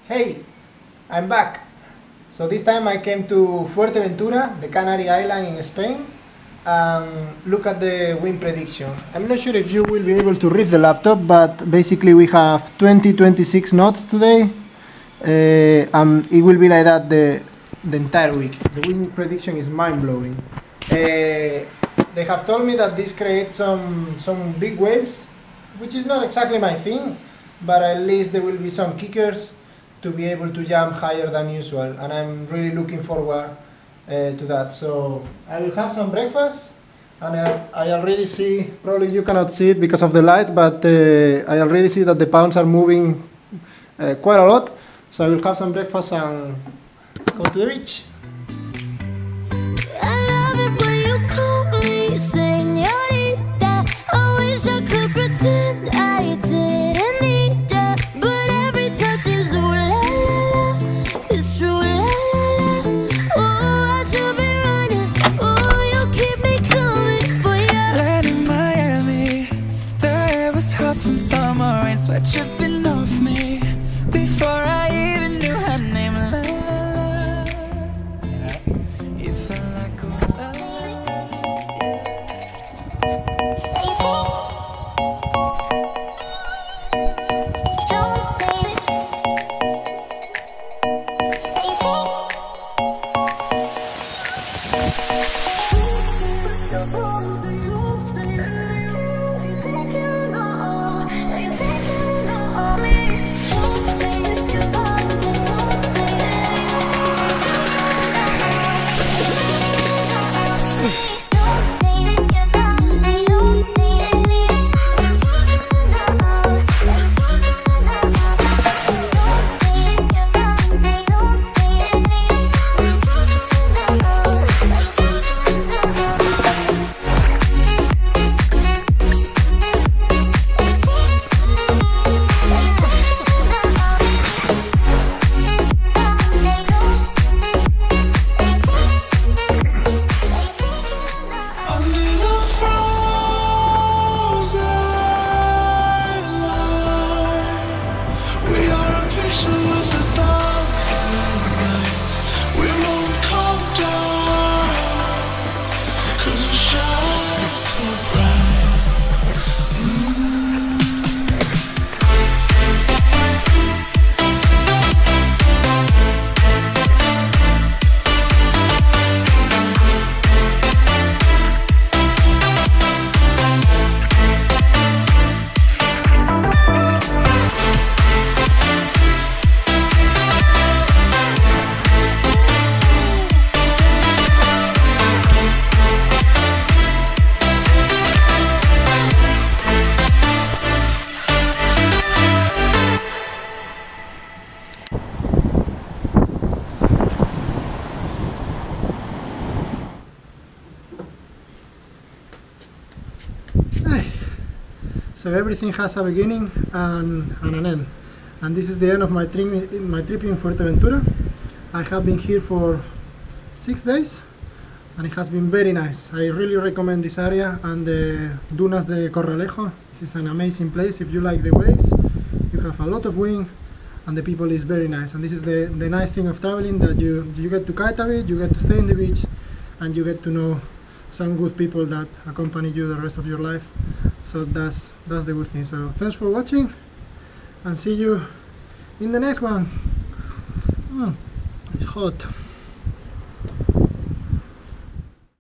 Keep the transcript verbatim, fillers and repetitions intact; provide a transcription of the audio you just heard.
Hey, I'm back. So this time I came to Fuerteventura, the Canary Island in Spain, and look at the wind prediction. I'm not sure if you will be able to read the laptop, but basically we have twenty to twenty-six knots today, uh, and it will be like that the, the entire week. The wind prediction is mind-blowing. Uh, they have told me that this creates some, some big waves, which is not exactly my thing, but at least there will be some kickers to be able to jump higher than usual, and I'm really looking forward uh, to that. So I will have some breakfast, and I, I already see, probably you cannot see it because of the light, but uh, I already see that the pounds are moving uh, quite a lot. So I will have some breakfast and go to the beach. Señorita, I wish I could pretend I didn't need ya, but every touch is ooh la la la, it's true la la la. Oh, I should be running, oh, you keep me coming for ya. Land in Miami, the air was hot from summer rain, sweat dripping off me before I even knew her name. La la la, you felt like ooh la la. So everything has a beginning and, and an end, and this is the end of my trip, my trip in Fuerteventura. I have been here for six days and it has been very nice. I really recommend this area and the Dunas de Corralejo. This is an amazing place if you like the waves. You have a lot of wind and the people is very nice, and this is the, the nice thing of traveling, that you, you get to kite a bit, you get to stay in the beach, and you get to know some good people that accompany you the rest of your life. So that's that's the good thing. So thanks for watching, and see you in the next one. Mm, it's hot.